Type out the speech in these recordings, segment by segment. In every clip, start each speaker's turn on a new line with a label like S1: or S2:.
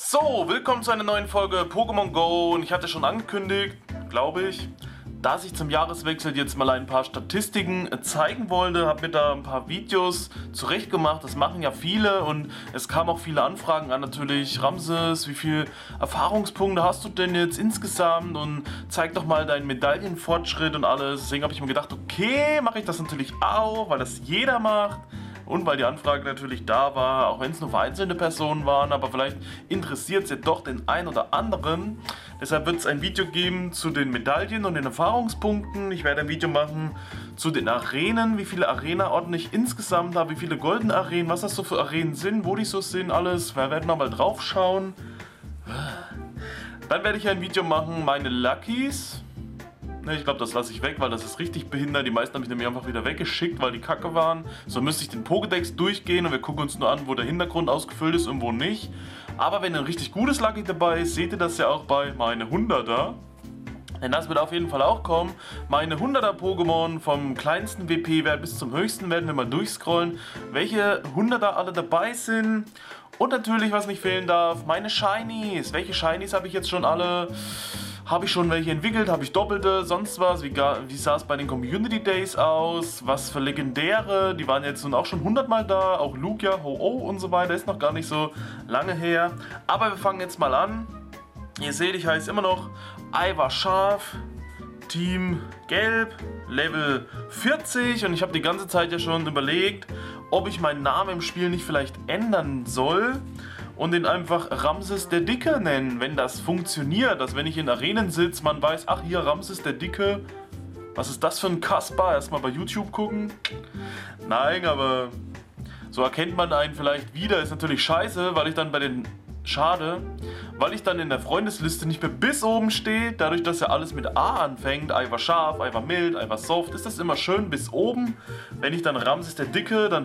S1: So, willkommen zu einer neuen Folge Pokémon Go und ich hatte schon angekündigt, glaube ich, dass ich zum Jahreswechsel jetzt mal ein paar Statistiken zeigen wollte, habe mir da ein paar Videos zurechtgemacht, das machen ja viele und es kamen auch viele Anfragen an natürlich. Ramses, wie viel Erfahrungspunkte hast du denn jetzt insgesamt und zeig doch mal deinen Medaillenfortschritt und alles. Deswegen habe ich mir gedacht, okay, mache ich das natürlich auch, weil das jeder macht. Und weil die Anfrage natürlich da war, auch wenn es nur vereinzelte Personen waren, aber vielleicht interessiert es ja doch den einen oder anderen. Deshalb wird es ein Video geben zu den Medaillen und den Erfahrungspunkten. Ich werde ein Video machen zu den Arenen, wie viele Arena-Orten ich insgesamt habe, wie viele goldene Arenen, was das so für Arenen sind, wo die so sind, alles. Wir werden nochmal drauf schauen. Dann werde ich ein Video machen, meine Luckys. Ich glaube, das lasse ich weg, weil das ist richtig behindert. Die meisten habe ich nämlich einfach wieder weggeschickt, weil die kacke waren. So müsste ich den Pokédex durchgehen und wir gucken uns nur an, wo der Hintergrund ausgefüllt ist und wo nicht. Aber wenn ein richtig gutes Lucky dabei ist, seht ihr das ja auch bei meine 100er. Denn das wird auf jeden Fall auch kommen. Meine 100er Pokémon vom kleinsten WP-Wert bis zum höchsten werden wir mal durchscrollen, welche 100er alle dabei sind. Und natürlich, was nicht fehlen darf, meine Shinies. Welche Shinies habe ich jetzt schon alle? Habe ich schon welche entwickelt? Habe ich doppelte? Sonst was? Wie sah es bei den Community Days aus? Was für legendäre? Die waren jetzt nun auch schon 100 Mal da. Auch Lugia, Ho-Oh und so weiter. Ist noch gar nicht so lange her. Aber wir fangen jetzt mal an. Ihr seht, ich heiße immer noch Ivar Scharf, Team Gelb, Level 40. Und ich habe die ganze Zeit ja schon überlegt, ob ich meinen Namen im Spiel nicht vielleicht ändern soll. Und den einfach Ramses der Dicke nennen, wenn das funktioniert. Dass wenn ich in Arenen sitze, man weiß, ach hier Ramses der Dicke. Was ist das für ein Kasper? Erstmal bei YouTube gucken. Nein, aber so erkennt man einen vielleicht wieder. Ist natürlich scheiße, weil ich dann bei den... Schade, weil ich dann in der Freundesliste nicht mehr bis oben stehe. Dadurch, dass ja alles mit A anfängt. Ivar Scharf, Ivar Mild, Ivar Soft. Ist das immer schön bis oben. Wenn ich dann Ramses der Dicke, dann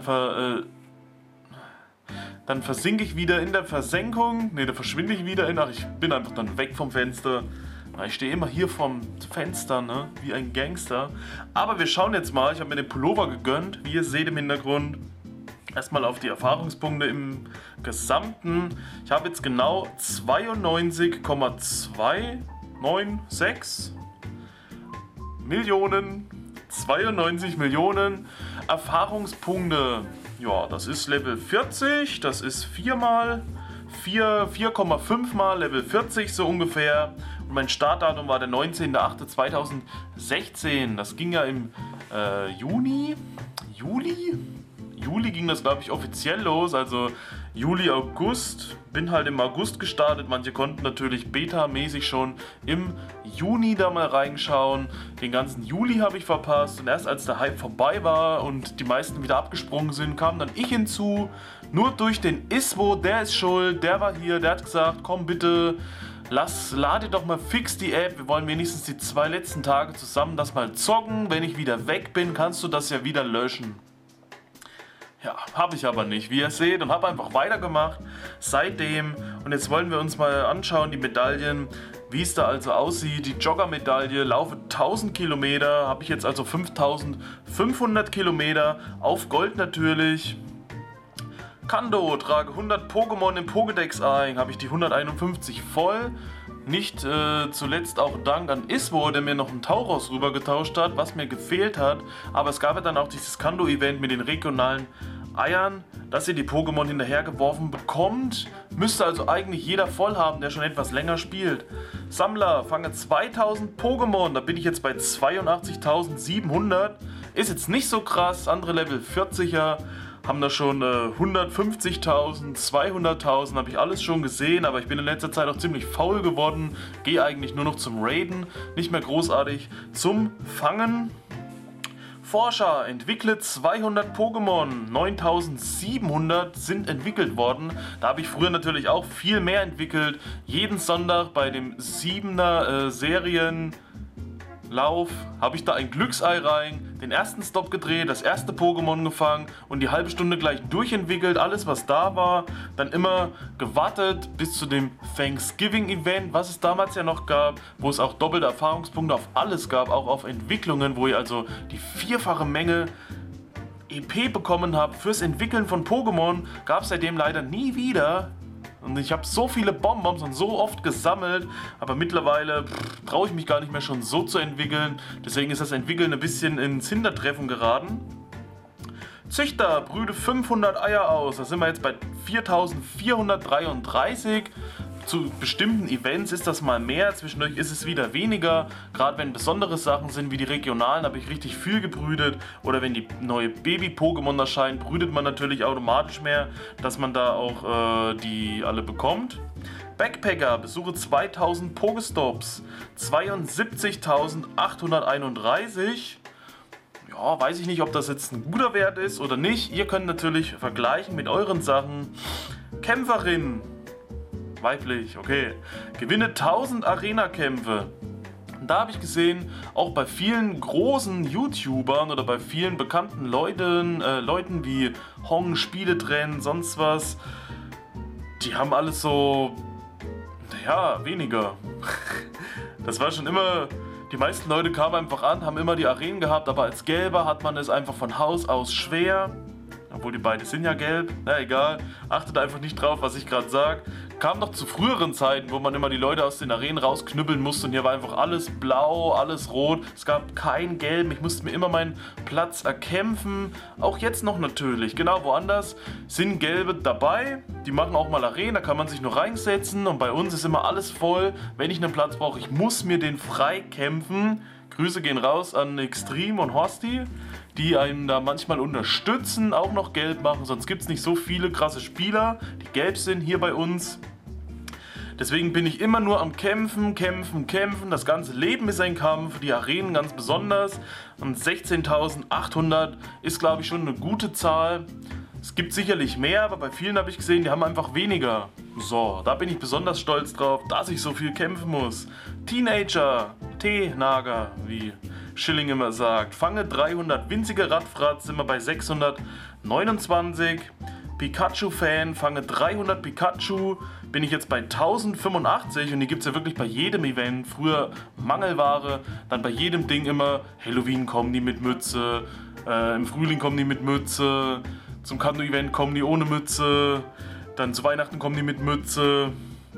S1: versinke ich wieder in der Versenkung. Ne, da verschwinde ich wieder in. Ach, ich bin einfach dann weg vom Fenster. Ich stehe immer hier vom Fenster, ne? Wie ein Gangster. Aber wir schauen jetzt mal. Ich habe mir den Pullover gegönnt. Wie ihr seht im Hintergrund. Erstmal auf die Erfahrungspunkte im Gesamten. Ich habe jetzt genau 92,296 Millionen. 92 Millionen Erfahrungspunkte. Ja, das ist Level 40, das ist 4,5 mal Level 40 so ungefähr. Und mein Startdatum war der 19.08.2016. Das ging ja im Juli ging das, glaube ich, offiziell los, also Juli, August, bin halt im August gestartet, manche konnten natürlich beta-mäßig schon im Juni da mal reinschauen, den ganzen Juli habe ich verpasst und erst als der Hype vorbei war und die meisten wieder abgesprungen sind, kam dann ich hinzu, nur durch den Iswo, der ist schuld, der war hier, der hat gesagt, komm bitte, lade doch mal fix die App, wir wollen wenigstens die 2 letzten Tage zusammen das mal zocken, wenn ich wieder weg bin, kannst du das ja wieder löschen. Ja, habe ich aber nicht, wie ihr seht, und habe einfach weitergemacht seitdem. Und jetzt wollen wir uns mal anschauen, die Medaillen, wie es da also aussieht. Die Jogger-Medaille, laufe 1000 Kilometer, habe ich jetzt also 5500 Kilometer, auf Gold natürlich. Kando, trage 100 Pokémon im Pokédex ein, habe ich die 151 voll. Nicht zuletzt auch Dank an Iswo, der mir noch einen Tauros rüber getauscht hat, was mir gefehlt hat. Aber es gab ja dann auch dieses Kando-Event mit den regionalen Eiern, dass ihr die Pokémon hinterhergeworfen bekommt. Müsste also eigentlich jeder voll haben, der schon etwas länger spielt. Sammler, fange 2000 Pokémon, da bin ich jetzt bei 82.700. Ist jetzt nicht so krass, andere Level 40er. Haben da schon 150.000, 200.000, habe ich alles schon gesehen, aber ich bin in letzter Zeit auch ziemlich faul geworden, gehe eigentlich nur noch zum Raiden, nicht mehr großartig zum Fangen. Forscher, entwickle 200 Pokémon, 9.700 sind entwickelt worden, da habe ich früher natürlich auch viel mehr entwickelt, jeden Sonntag bei dem 7er Serienlauf habe ich da ein Glücksei rein, den ersten Stop gedreht, das erste Pokémon gefangen und die halbe Stunde gleich durchentwickelt, alles was da war, dann immer gewartet bis zu dem Thanksgiving Event, was es damals ja noch gab, wo es auch doppelte Erfahrungspunkte auf alles gab, auch auf Entwicklungen, wo ihr also die 4-fache Menge EP bekommen habt fürs Entwickeln von Pokémon, gab es seitdem leider nie wieder. Und ich habe so viele Bonbons und so oft gesammelt, aber mittlerweile traue ich mich gar nicht mehr schon so zu entwickeln. Deswegen ist das Entwickeln ein bisschen ins Hintertreffen geraten. Züchter, brüte 500 Eier aus. Da sind wir jetzt bei 4433. Zu bestimmten Events ist das mal mehr, zwischendurch ist es wieder weniger. Gerade wenn besondere Sachen sind wie die regionalen, habe ich richtig viel gebrütet. Oder wenn die neue Baby-Pokémon erscheint, brütet man natürlich automatisch mehr, dass man da auch die alle bekommt. Backpacker, besuche 2000 Pokestops, 72.831. Ja, weiß ich nicht, ob das jetzt ein guter Wert ist oder nicht. Ihr könnt natürlich vergleichen mit euren Sachen. Kämpferin, weiblich, okay. Gewinne 1000 Arena-Kämpfe. Da habe ich gesehen, auch bei vielen großen YouTubern oder bei vielen bekannten Leuten wie Hong, Spieletrend, sonst was, die haben alles so, ja, weniger. Das war schon immer, die meisten Leute kamen einfach an, haben immer die Arenen gehabt, aber als Gelber hat man es einfach von Haus aus schwer. Obwohl die beiden sind ja gelb, na egal, achtet einfach nicht drauf, was ich gerade sage. Kam noch zu früheren Zeiten, wo man immer die Leute aus den Arenen rausknüppeln musste und hier war einfach alles blau, alles rot. Es gab kein Gelb, ich musste mir immer meinen Platz erkämpfen. Auch jetzt noch natürlich, genau woanders sind Gelbe dabei. Die machen auch mal Arenen, da kann man sich nur reinsetzen und bei uns ist immer alles voll. Wenn ich einen Platz brauche, ich muss mir den frei kämpfen. Grüße gehen raus an Extreme und Horsti, die einen da manchmal unterstützen, auch noch gelb machen, sonst gibt es nicht so viele krasse Spieler, die gelb sind hier bei uns. Deswegen bin ich immer nur am Kämpfen, das ganze Leben ist ein Kampf, die Arenen ganz besonders. Und 16.800 ist, glaube ich, schon eine gute Zahl. Es gibt sicherlich mehr, aber bei vielen habe ich gesehen, die haben einfach weniger. So, da bin ich besonders stolz drauf, dass ich so viel kämpfen muss. Teenager, T-Nager, wie Schilling immer sagt. Fange 300 winzige Radfratz, sind wir bei 629. Pikachu-Fan, fange 300 Pikachu, bin ich jetzt bei 1085 und die gibt es ja wirklich bei jedem Event. Früher Mangelware, dann bei jedem Ding immer Halloween kommen die mit Mütze, im Frühling kommen die mit Mütze, zum Kanto-Event kommen die ohne Mütze, dann zu Weihnachten kommen die mit Mütze.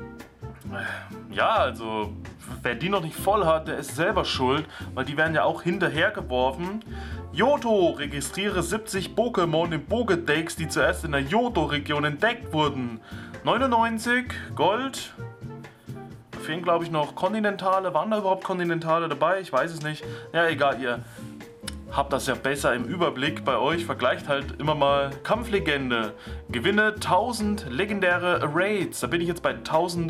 S1: Ja, also wer die noch nicht voll hat, der ist selber schuld, weil die werden ja auch hinterhergeworfen. Johto, registriere 70 Pokémon im Pokédex, die zuerst in der Johto-Region entdeckt wurden. 99, Gold. Da fehlen, glaube ich, noch Kontinentale. Waren da überhaupt Kontinentale dabei? Ich weiß es nicht. Ja, egal, ihr habt das ja besser im Überblick bei euch. Vergleicht halt immer mal Kampflegende. Gewinne 1000 legendäre Raids. Da bin ich jetzt bei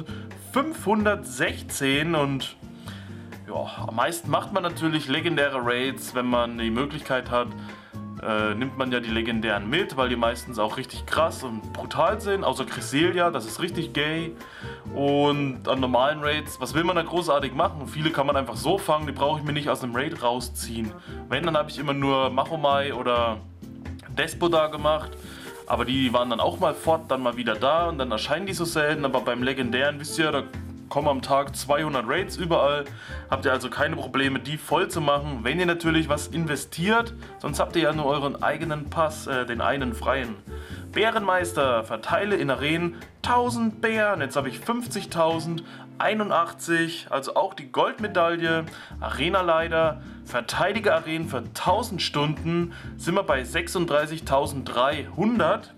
S1: 1516 und ja, am meisten macht man natürlich legendäre Raids, wenn man die Möglichkeit hat. Nimmt man ja die legendären mit, weil die meistens auch richtig krass und brutal sind, außer Cresselia, das ist richtig gay. Und an normalen Raids, was will man da großartig machen? Viele kann man einfach so fangen, die brauche ich mir nicht aus dem Raid rausziehen. Wenn, dann habe ich immer nur Machomai oder Despoda gemacht, aber die waren dann auch mal fort, dann mal wieder da und dann erscheinen die so selten, aber beim legendären, wisst ihr, da kommen am Tag 200 Raids überall, habt ihr also keine Probleme, die voll zu machen, wenn ihr natürlich was investiert, sonst habt ihr ja nur euren eigenen Pass, den einen freien. Bärenmeister, verteile in Arenen 1000 Bären, jetzt habe ich 50.081, also auch die Goldmedaille. Arena-Leiter, verteidige Arenen für 1000 Stunden, sind wir bei 36.300.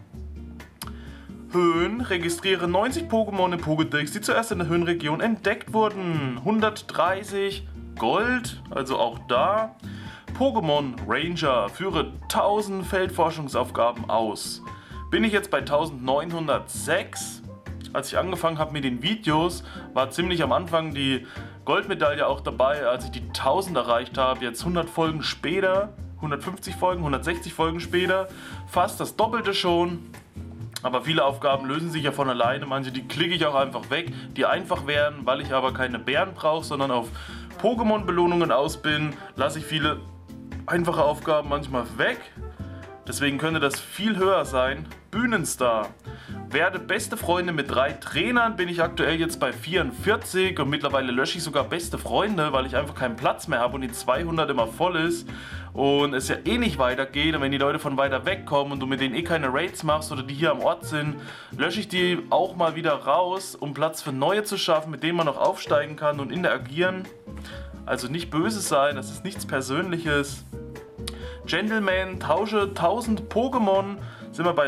S1: Höhen, registriere 90 Pokémon im Pokédex, die zuerst in der Höhenregion entdeckt wurden. 130 Gold, also auch da. Pokémon Ranger, führe 1000 Feldforschungsaufgaben aus. Bin ich jetzt bei 1906. Als ich angefangen habe mit den Videos, war ziemlich am Anfang die Goldmedaille auch dabei, als ich die 1000 erreicht habe. Jetzt 100 Folgen später, 150 Folgen, 160 Folgen später, fast das Doppelte schon. Aber viele Aufgaben lösen sich ja von alleine, manche die klicke ich auch einfach weg, die einfach wären, weil ich aber keine Bären brauche, sondern auf Pokémon-Belohnungen aus bin, lasse ich viele einfache Aufgaben manchmal weg. Deswegen könnte das viel höher sein. Bühnenstar. Werde beste Freunde mit 3 Trainern, bin ich aktuell jetzt bei 44 und mittlerweile lösche ich sogar beste Freunde, weil ich einfach keinen Platz mehr habe und die 200 immer voll ist und es ja eh nicht weitergeht, und wenn die Leute von weiter weg kommen und du mit denen eh keine Raids machst oder die hier am Ort sind, lösche ich die auch mal wieder raus, um Platz für neue zu schaffen, mit denen man noch aufsteigen kann und interagieren. Also nicht böse sein, das ist nichts Persönliches. Gentleman, tausche 1000 Pokémon, sind wir bei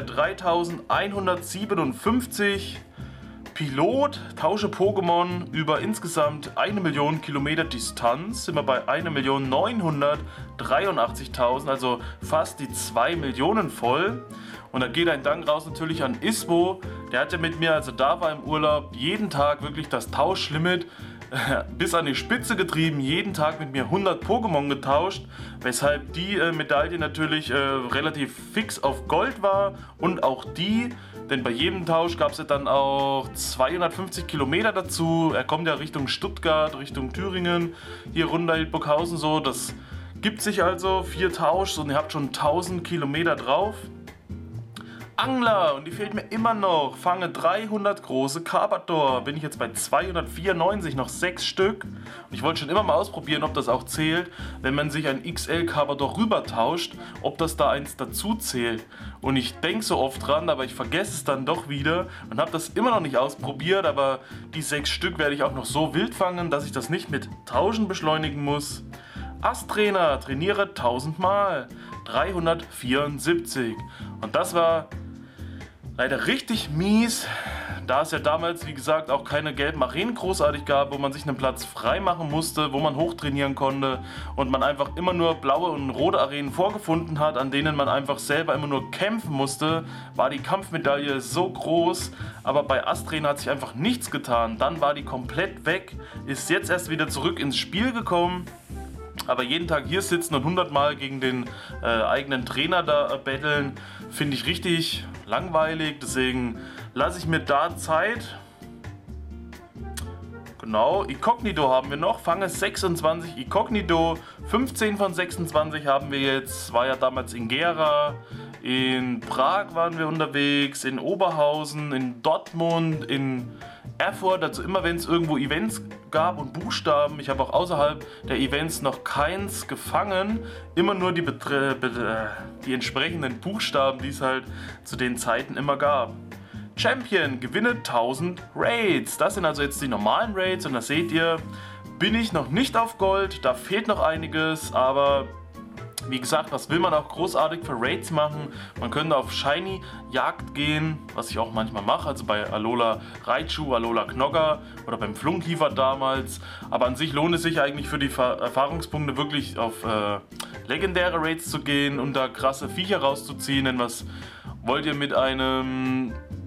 S1: 3157. Pilot, tausche Pokémon über insgesamt 1 Million Kilometer Distanz, sind wir bei 1.983.000, also fast die 2 Millionen voll. Und da geht ein Dank raus natürlich an Isbo, der hat ja mit mir, als er da war im Urlaub, jeden Tag wirklich das Tauschlimit bis an die Spitze getrieben, jeden Tag mit mir 100 Pokémon getauscht, weshalb die Medaille natürlich relativ fix auf Gold war und auch die, denn bei jedem Tausch gab es ja dann auch 250 Kilometer dazu. Er kommt ja Richtung Stuttgart, Richtung Thüringen, hier runter Hildburghausen so, das gibt sich also 4 Tauschs und ihr habt schon 1000 Kilometer drauf. Angler, und die fehlt mir immer noch. Fange 300 große Carpador. Bin ich jetzt bei 294, noch 6 Stück. Und ich wollte schon immer mal ausprobieren, ob das auch zählt, wenn man sich ein XL Carpador rüber tauscht, ob das da eins dazu zählt. Und ich denke so oft dran, aber ich vergesse es dann doch wieder und habe das immer noch nicht ausprobiert. Aber die 6 Stück werde ich auch noch so wild fangen, dass ich das nicht mit Tauschen beschleunigen muss. Ast-Trainer, trainiere 1000 Mal. 374. Und das war leider richtig mies, da es ja damals, wie gesagt, auch keine gelben Arenen großartig gab, wo man sich einen Platz frei machen musste, wo man hochtrainieren konnte und man einfach immer nur blaue und rote Arenen vorgefunden hat, an denen man einfach selber immer nur kämpfen musste, war die Kampfmedaille so groß, aber bei Ast-Trainer hat sich einfach nichts getan. Dann war die komplett weg, ist jetzt erst wieder zurück ins Spiel gekommen. Aber jeden Tag hier sitzen und 100 Mal gegen den eigenen Trainer da betteln, finde ich richtig langweilig. Deswegen lasse ich mir da Zeit. Genau, Inkognito haben wir noch. Fange 26 Inkognito. 15 von 26 haben wir jetzt. War ja damals in Gera. In Prag waren wir unterwegs. In Oberhausen. In Dortmund. In Erfurt, also immer wenn es irgendwo Events gab und Buchstaben, ich habe auch außerhalb der Events noch keins gefangen, immer nur die entsprechenden Buchstaben, die es halt zu den Zeiten immer gab. Champion, gewinne 1000 Raids, das sind also jetzt die normalen Raids und da seht ihr, bin ich noch nicht auf Gold, da fehlt noch einiges, aber wie gesagt, was will man auch großartig für Raids machen? Man könnte auf Shiny Jagd gehen, was ich auch manchmal mache, also bei Alola Raichu, Alola Knogger oder beim Flunkiefer damals. Aber an sich lohnt es sich eigentlich für die Erfahrungspunkte wirklich auf legendäre Raids zu gehen und da krasse Viecher rauszuziehen. Denn was wollt ihr mit einem,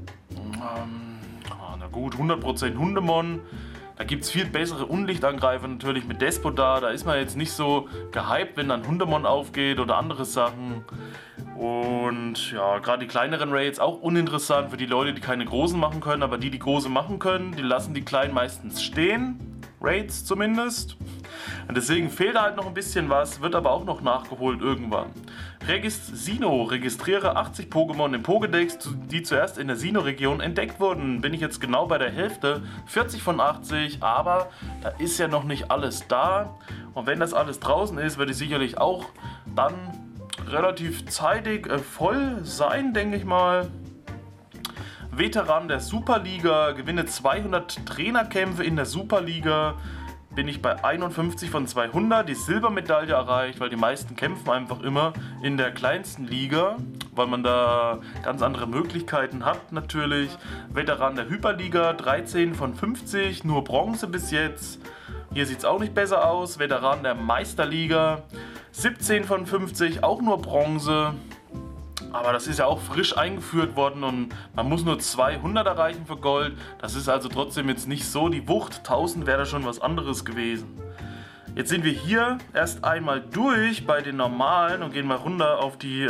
S1: na gut, 100% Hundemon? Da gibt es viel bessere Unlichtangreifer natürlich mit Despota, da ist man jetzt nicht so gehypt, wenn dann Hundemon aufgeht oder andere Sachen. Und ja, gerade die kleineren Raids auch uninteressant für die Leute, die keine großen machen können, aber die große machen können, die lassen die kleinen meistens stehen. Raids zumindest. Und deswegen fehlt halt noch ein bisschen was, wird aber auch noch nachgeholt irgendwann. Sino, registriere 80 Pokémon im Pokédex, die zuerst in der Sino-Region entdeckt wurden. Bin ich jetzt genau bei der Hälfte, 40 von 80, aber da ist ja noch nicht alles da. Und wenn das alles draußen ist, wird es sicherlich auch dann relativ zeitig voll sein, denke ich mal. Veteran der Superliga, gewinne 200 Trainerkämpfe in der Superliga, bin ich bei 51 von 200, die Silbermedaille erreicht, weil die meisten kämpfen einfach immer in der kleinsten Liga, weil man da ganz andere Möglichkeiten hat natürlich. Veteran der Hyperliga, 13 von 50, nur Bronze bis jetzt, hier sieht es auch nicht besser aus. Veteran der Meisterliga, 17 von 50, auch nur Bronze. Aber das ist ja auch frisch eingeführt worden und man muss nur 200 erreichen für Gold. Das ist also trotzdem jetzt nicht so die Wucht. 1000 wäre da schon was anderes gewesen. Jetzt sind wir hier erst einmal durch bei den normalen und gehen mal runter auf die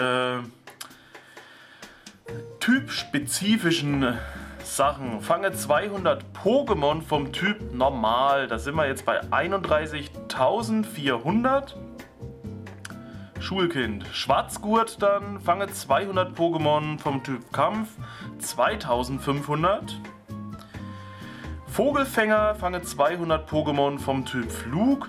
S1: typspezifischen Sachen. Fange 200 Pokémon vom Typ Normal. Da sind wir jetzt bei 31.400. Schulkind. Schwarzgurt dann, fange 200 Pokémon vom Typ Kampf, 2500. Vogelfänger, fange 200 Pokémon vom Typ Flug,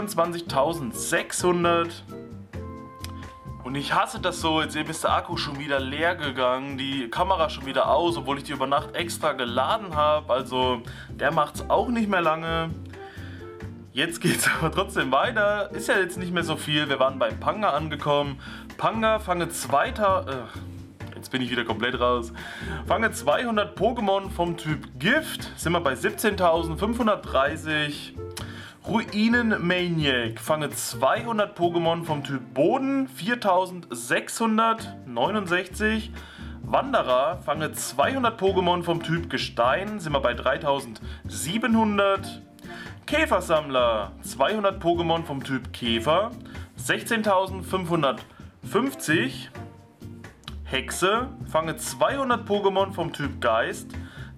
S1: 22.600. Und ich hasse das so, jetzt eben ist der Akku schon wieder leer gegangen, die Kamera schon wieder aus, obwohl ich die über Nacht extra geladen habe. Also der macht's auch nicht mehr lange. Jetzt geht's aber trotzdem weiter. Ist ja jetzt nicht mehr so viel. Wir waren bei Panga angekommen. Panga, fange 2000... Jetzt bin ich wieder komplett raus. Fange 200 Pokémon vom Typ Gift. Sind wir bei 17.530. Ruinen-Maniac. Fange 200 Pokémon vom Typ Boden. 4.669. Wanderer. Fange 200 Pokémon vom Typ Gestein. Sind wir bei 3.700. Käfersammler. 200 Pokémon vom Typ Käfer. 16.550. Hexe, fange 200 Pokémon vom Typ Geist,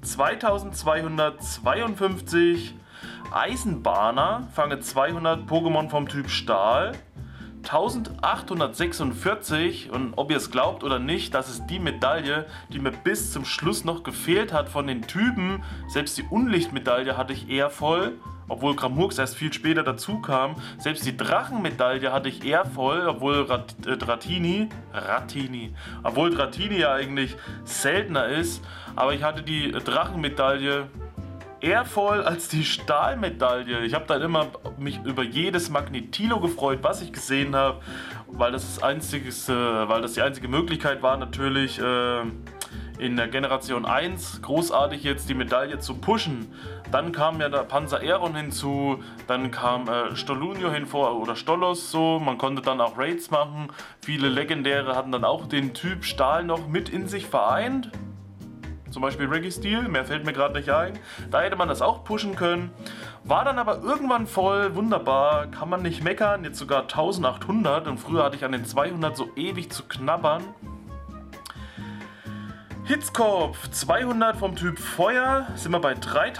S1: 2252. Eisenbahner, fange 200 Pokémon vom Typ Stahl, 1846. Und ob ihr es glaubt oder nicht, das ist die Medaille, die mir bis zum Schluss noch gefehlt hat von den Typen. Selbst die Unlichtmedaille hatte ich eher voll, obwohl Grammurks erst viel später dazu kam. Selbst die Drachenmedaille hatte ich eher voll, obwohl Dratini ja eigentlich seltener ist. Aber ich hatte die Drachenmedaille eher voll als die Stahlmedaille. Ich habe dann immer mich über jedes Magnetilo gefreut, was ich gesehen habe, weil das die einzige Möglichkeit war natürlich in der Generation 1 großartig jetzt die Medaille zu pushen. Dann kam ja der Panzer Aeron hinzu, dann kam Stolunio hinvor oder Stolos so, man konnte dann auch Raids machen. Viele Legendäre hatten dann auch den Typ Stahl noch mit in sich vereint. Zum Beispiel Registeel, mehr fällt mir gerade nicht ein. Da hätte man das auch pushen können. War dann aber irgendwann voll, wunderbar, kann man nicht meckern. Jetzt sogar 1800 und früher hatte ich an den 200 so ewig zu knabbern. Hitzkopf, 200 vom Typ Feuer, sind wir bei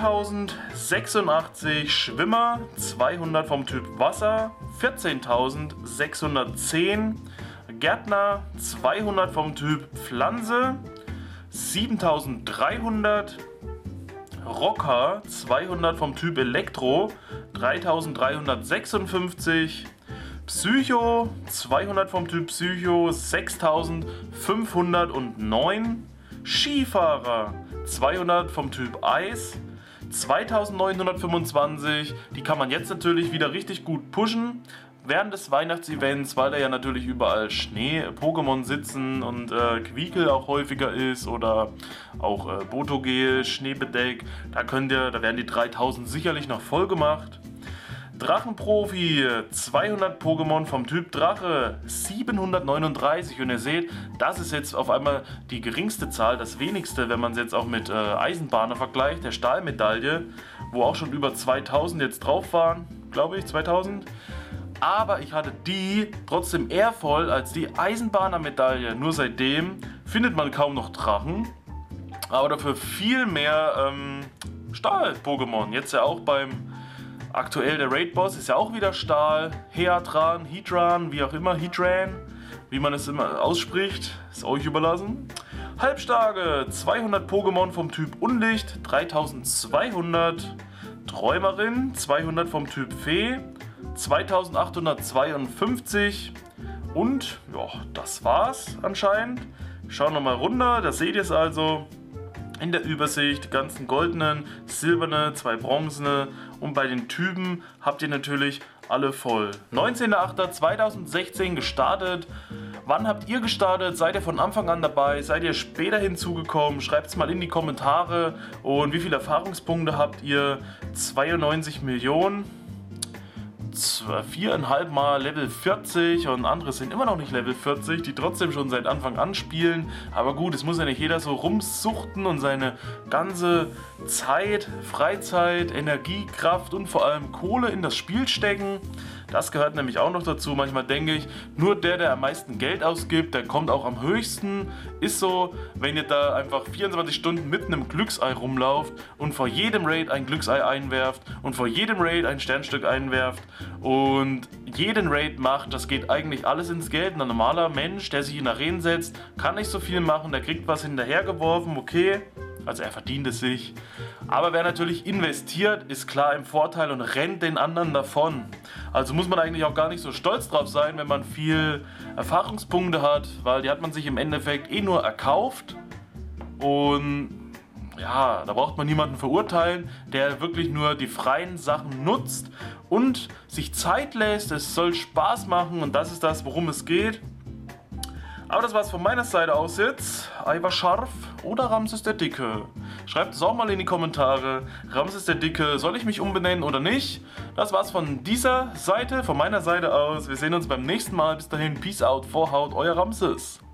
S1: 3086. Schwimmer, 200 vom Typ Wasser, 14.610. Gärtner, 200 vom Typ Pflanze, 7.300. Rocker, 200 vom Typ Elektro, 3.356. Psycho, 200 vom Typ Psycho, 6.509. Skifahrer, 200 vom Typ Eis, 2.925. Die kann man jetzt natürlich wieder richtig gut pushen während des Weihnachtsevents, weil da ja natürlich überall Schnee-Pokémon sitzen und Quiekel auch häufiger ist oder auch Botogel, Schneebedeck. Da werden die 3.000 sicherlich noch voll gemacht. Drachenprofi, 200 Pokémon vom Typ Drache, 739. Und ihr seht, das ist jetzt auf einmal die geringste Zahl, das wenigste, wenn man es jetzt auch mit Eisenbahner vergleicht, der Stahlmedaille, wo auch schon über 2000 jetzt drauf waren, glaube ich, 2000. Aber ich hatte die trotzdem eher voll als die Eisenbahner-Medaille. Nur seitdem findet man kaum noch Drachen, aber dafür viel mehr Stahl-Pokémon. Jetzt ja auch aktuell der Raid-Boss ist ja auch wieder Stahl. Heatran, wie auch immer, Heatran, wie man es immer ausspricht, ist euch überlassen. Halbstarke, 200 Pokémon vom Typ Unlicht, 3200. Träumerin, 200 vom Typ Fee, 2852. Und ja, das war's anscheinend. Schauen wir mal runter, da seht ihr es also. In der Übersicht, die ganzen goldenen, silberne, 2 bronzene und bei den Typen habt ihr natürlich alle voll. 19.08.2016 gestartet. Wann habt ihr gestartet? Seid ihr von Anfang an dabei? Seid ihr später hinzugekommen? Schreibt es mal in die Kommentare. Und wie viele Erfahrungspunkte habt ihr? 92 Millionen. 4,5 mal Level 40 und andere sind immer noch nicht Level 40, die trotzdem schon seit Anfang an spielen. Aber gut, es muss ja nicht jeder so rumsuchten und seine ganze Zeit, Freizeit, Energie, Kraft und vor allem Kohle in das Spiel stecken. Das gehört nämlich auch noch dazu. Manchmal denke ich, nur der am meisten Geld ausgibt, der kommt auch am höchsten. Ist so, wenn ihr da einfach 24 Stunden mit einem Glücksei rumlauft und vor jedem Raid ein Glücksei einwerft und vor jedem Raid ein Sternstück einwerft und jeden Raid macht, das geht eigentlich alles ins Geld. Ein normaler Mensch, der sich in Arenen setzt, kann nicht so viel machen, der kriegt was hinterhergeworfen, okay. Also er verdient es sich. Aber wer natürlich investiert, ist klar im Vorteil und rennt den anderen davon. Also muss man eigentlich auch gar nicht so stolz drauf sein, wenn man viel Erfahrungspunkte hat, weil die hat man sich im Endeffekt eh nur erkauft. Und ja, da braucht man niemanden verurteilen, der wirklich nur die freien Sachen nutzt und sich Zeit lässt. Es soll Spaß machen und das ist das, worum es geht. Aber das war's von meiner Seite aus jetzt. Ivar Scharf oder Ramses der Dicke? Schreibt es auch mal in die Kommentare. Ramses der Dicke, soll ich mich umbenennen oder nicht? Das war's von dieser Seite, von meiner Seite aus. Wir sehen uns beim nächsten Mal. Bis dahin, Peace out, Vorhaut, euer Ramses.